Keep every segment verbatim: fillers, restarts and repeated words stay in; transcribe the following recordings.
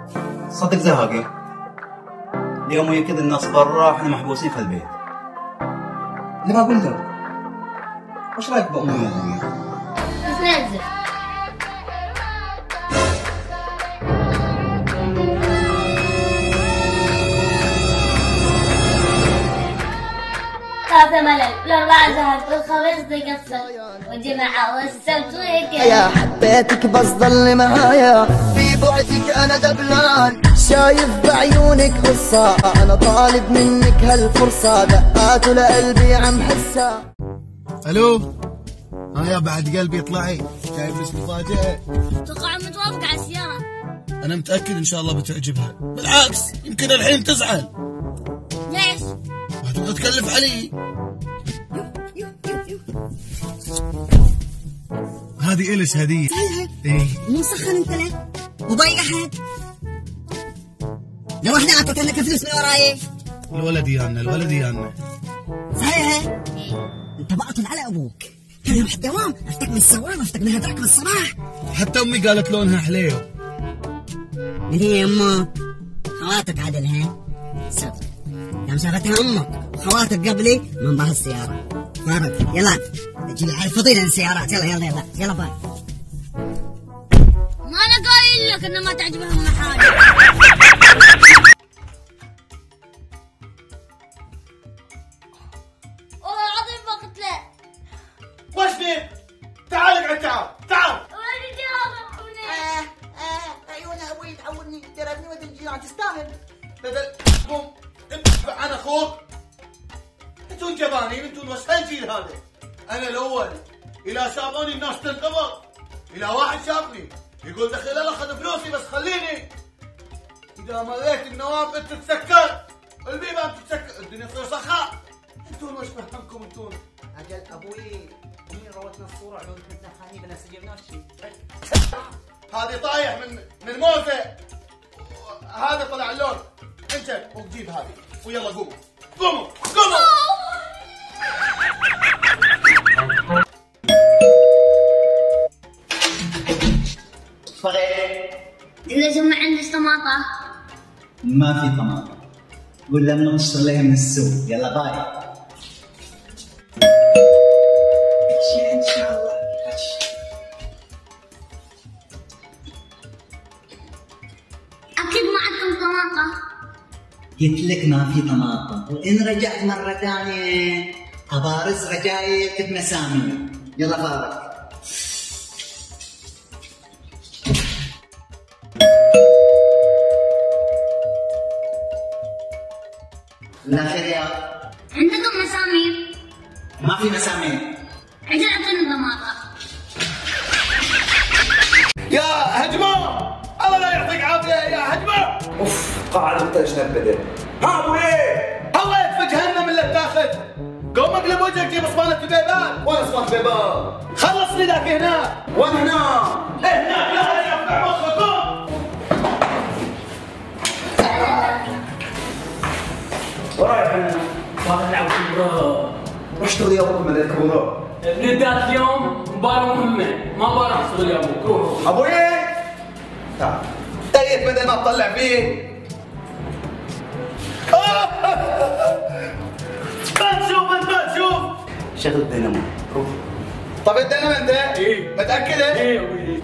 صدق زهقي اليوم ويا كذا الناس برا احنا محبوسين في البيت. اللي ما قلت لك وش رايك بأمي وأبوي؟ بس ننزل ثلاثة ملل والأربعة زهق والخميس تقصر والجمعة والسبت وهيك. يا حبيتك بس ضل معايا في بعدك انا دبلان، شايف بعيونك قصة انا طالب منك هالفرصة، دقات لقلبي عم حسها. الو ها يا بعد قلبي اطلعي، جايب لك مفاجأة. توقع متوافق على السيارة. انا متأكد ان شاء الله بتعجبها، بالعكس يمكن الحين تزعل. ليش؟ ما تبغى تكلف علي. هذه إلش هدية. ايه مو مسخن انت ليه؟ وضيق احد؟ لو احنا اعطيت لك فلوس من وراي. الولد يانا الولد يانا. صحيح؟ انت باطل على ابوك. كان يروح الدوام افتك من السوام افتك من هداك من الصباح. حتى امي قالت لونها حليو. من هي امك؟ خواتك عدل هين؟ صدق يوم شافتها امك وخواتك قبلي من بها السيارة. فارق يلا جيب على فضيلة السيارات. يلا يلا يلا يلا باي. ما أنا قايل لك إنه ما تعجبهم حاجة. والله العظيم ما قلت له. وش فيك؟ تعال اقعد تعال تعال. ولدي جاوب اه اه عيونها ابوي تعودني ترى ابني ودي نجي تستاهل. بدل قوم ادفع عن اخوك. انتون جبانين انتون، وش هالجيل هذا؟ انا الاول الى شافوني الناس تنقبض، الى واحد شافني يقول دخل الله اخذ فلوسي بس خليني. اذا مريت النوافذ تتسكر، البيبان تتسكر، الدنيا تصير سخاء. انتون وش فهمكم انتون؟ اجل ابوي امي روتنا الصورة عود مثل خاني بنفس جبناش شيء. هذه طايح من من موزه، هذا طلع اللون. انت وجيب هذه ويلا قوموا قوموا قوموا. إذا جمع عندك طماطة. ما في طماطم، قول لنا نشتريها من السوق. يلا باي. ان شاء الله. أكيد ما عندكم طماطة. قلت لك ما في طماطم، وإن رجعت مرة ثانية أبارز رجايك بمسامير. يلا فارق. الأخير يا عندكم مسامير؟ ما في مسامير. عجل أعطيني طماطة. يا هجمة الله لا يعطيك عافية يا هجمة. اوف قاعد تجنب بدل. ها ابو ايه؟ الله يدفع جهنم اللي بتاخذ. قوم اقلب وجهك جيب اسطوانة البيبان. وين اسطوانة البيبان؟ خلصني ذاك هنا. وين هنا؟ إيه هناك. يلا يا افتح مخك قوم. ورايح انا باغي نلعب كورة. وش تغني يا ابوك من الكورة؟ ندات اليوم مباراة مهمة، ما مباراة اشتغل يا ابوك. روح. ابو ايه؟ تعال. طيب بدل ما تطلع فيه. ما تشوف انت ما تشوف. شغل الدينامو. روح. طب الدينامو انت؟ ايه. متأكد؟ ايه ابوي.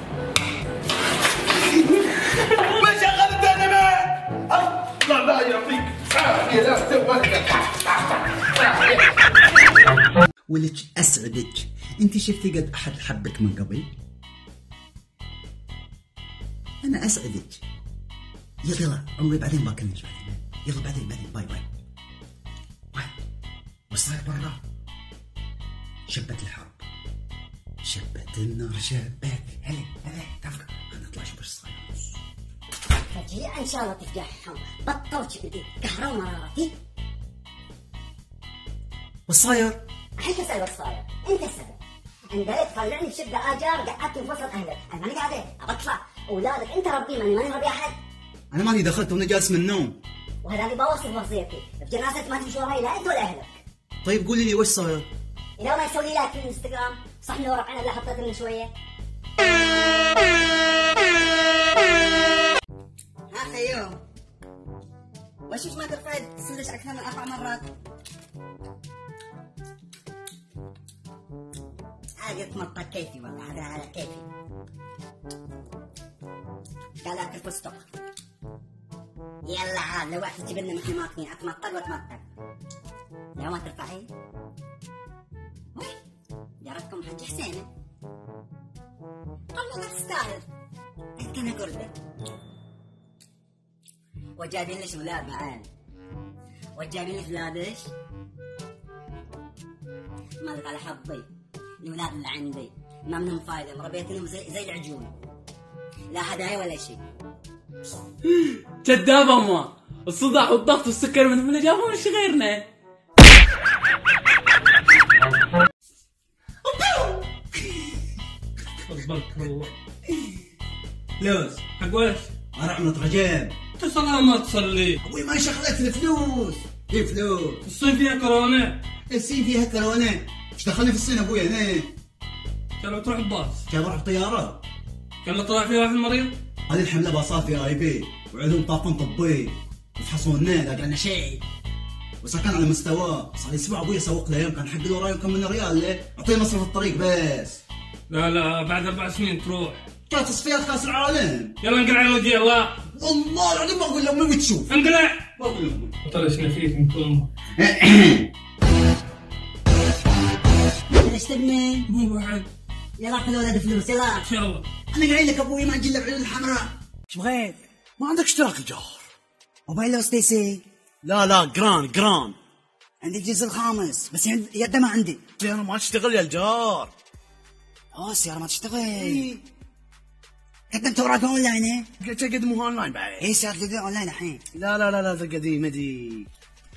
ما شغل الدينامو. الله لا يعطيك عافية لا تسوي. ولك اسعدك، انت شفتي قد احد حبك من قبل؟ انا اسعدك. يلا يلا عمري بعدين بكلمك بعدين. يلا بعدين بعدين باي باي. واحد وش صاير برا؟ شبت الحرب، شبت النار، شبت. هلا هلا تفكر نطلع شوف ايش صاير. فجأة ان شاء الله تفجعهم. بطلت شكلي كهرباء مرارتي. وش صاير؟ انت السبب وش صاير؟ انت السبب. انت ليه تطلعني بشده اجار قعدت في وسط اهلك، انا ماني قاعده بطلع، اولادك انت ربي ماني ماني ربي احد. انا ماني دخلت وانا جالس من النوم. وهذا اللي بوصف وصيتي، بجنازتك ما تمشي وراي لا انت ولا اهلك. طيب قولي لي وش صاير؟ اذا ما يسوي لي لايك في الانستغرام صح لي ورق انا اللي حطيته من شويه. اخي يوم واشوف ما ترفع السندوتش اكثر من اربع مرات. هذه تمطط كيفي والله، هذا على كيفي. قال اكل فستق. يلا عاد لو واحد تجيب لنا مثل ما اثنين اتمطر واتمطر. لا ما ترفعي. وي جارتكم حج حسينه. والله ما تستاهل. انت انا قربه. وجايبين ليش اولاد معانا. وجايبين ليش اولاد ايش؟ مالك على حظي. الاولاد اللي عندي ما منهم فايده، مربيتهم زي زي العجول. لا هدايا ولا شيء. كذاب امه، الصداع والضغط والسكر من اللي جابهم مش غيرنا. اصبرك والله. فلوس حق وش؟ انا عملت رجال. تصلي ما تصلي؟ ابوي ما شغلت الفلوس. ايه فلوس؟ الصين فيها كورونا. الصين فيها كورونا. ايش دخلني في الصين ابوي انا؟ كان تروح بباص. كان بروح بطياره. كان طلع فيها واحد مريض. هذه الحمله باصات في اي بي وعندهم طاقم طبي يفحصونا لا قالنا شيء. وسكن على مستواه، صار لي اسبوع ابوي اسوق له يوم كان حق له رايه كم من ريال ليه؟ اعطيه مصرف الطريق بس. لا لا بعد اربع سنين تروح. كانت تصفيات كاس العالم. يلا انقلع على وجهي يلا. والله العظيم ما اقول لهم وتشوف. انقلع. ما اقول لهم. طلع ايش نفيك من كل ليش تبني؟ مو بعد. يلا اعطي الولد فلوس يلا. ان شاء الله. انا قايل لك ابوي ما اجي الا بعيون الحمراء. ايش بغيت؟ ما عندك اشتراك ايجار؟ موبايل لو ستيسي؟ لا لا جران جران. عندي الجزء الخامس بس يده ما عندي. السيارة ما تشتغل يا الجار. اوه السيارة ما تشتغل. ايه قدمت اوراقها اونلاين. ايه؟ قلت قدموها اونلاين بعد. ايه سيارة جديدة اونلاين الحين. لا لا لا لا ذا قديمة دي.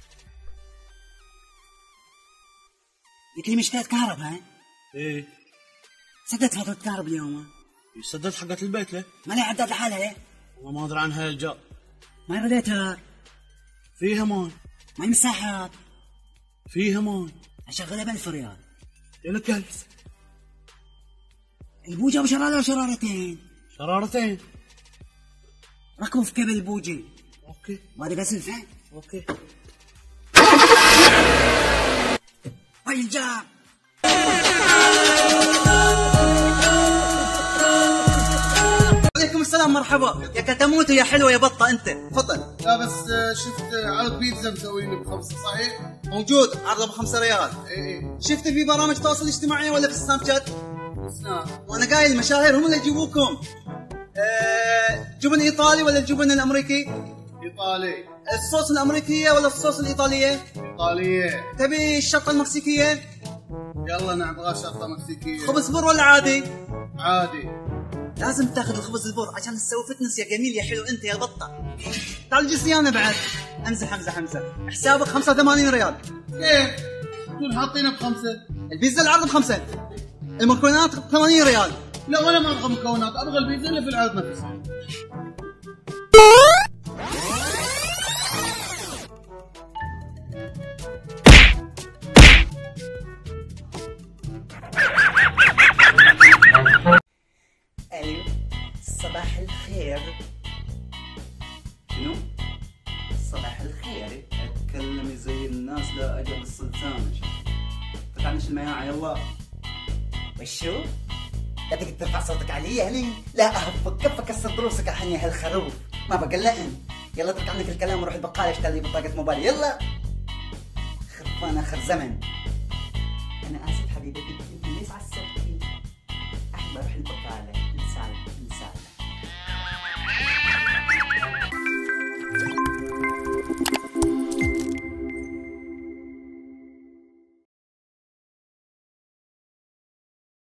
قلت لي مشكلة كهرباء. ايه سددت فاتورة كهرباء اليوم. سددت حقت البيت له. ما لي عداد لحالها ليه؟ والله ما ادري عنها يا الجار. ما رديتها. فيها مان. ما هي مساحات. فيها مان. اشغلها بألف ريال. يا لك ألف. البوجة بشرارة وشرارتين. شرارتين. ركبوا في كابل البوجي. اوكي. وهذا بس الفعل. اوكي. وين الجار؟ عليكم السلام مرحبا. يا كتموت يا حلوة يا بطة انت. تفضل. لا بس شفت عرض بيتزا مسوينه بخمسة صحيح؟ موجود عرضه بخمسة ريال. ايه ايه شفت في برامج تواصل اجتماعي ولا في السناب شات؟ نعم. وانا قايل المشاهير هم اللي يجيبوكم. أه جبن ايطالي ولا الجبن الامريكي؟ ايطالي. الصوص الامريكيه ولا الصوص الايطاليه؟ ايطالية. تبي الشطه المكسيكيه؟ يلا نبغى شطة مكسيكية. خبز بر ولا عادي؟ عادي. لازم تاخذ الخبز البر عشان تسوي فتنس يا جميل يا حلو انت يا بطه. تعال جسيانه بعد. امزح امزح امزح. حسابك خمسة وثمانين ريال. كيف؟ انتم حاطينه بخمسة. البيتزا العرض بخمسة. المكونات ب ثمانين ريال. لا ولا ما ابغى مكونات، ابغى البيتزا اللي في العرض نفسه. الو صباح الخير. شنو؟ صباح الخير. اتكلمي زي الناس لا اجل السلطان. تقعنش المياعة يلا. وشو؟ بدك ترفع صوتك علي يعني؟ لا اهفك كفك كسر ضروسك الحين يا هالخروف. ما بقلقن. يلا اترك عنك الكلام وروح البقالة اشتري لي بطاقة موبايل يلا. خرفان اخر زمن. انا اسف حبيبتي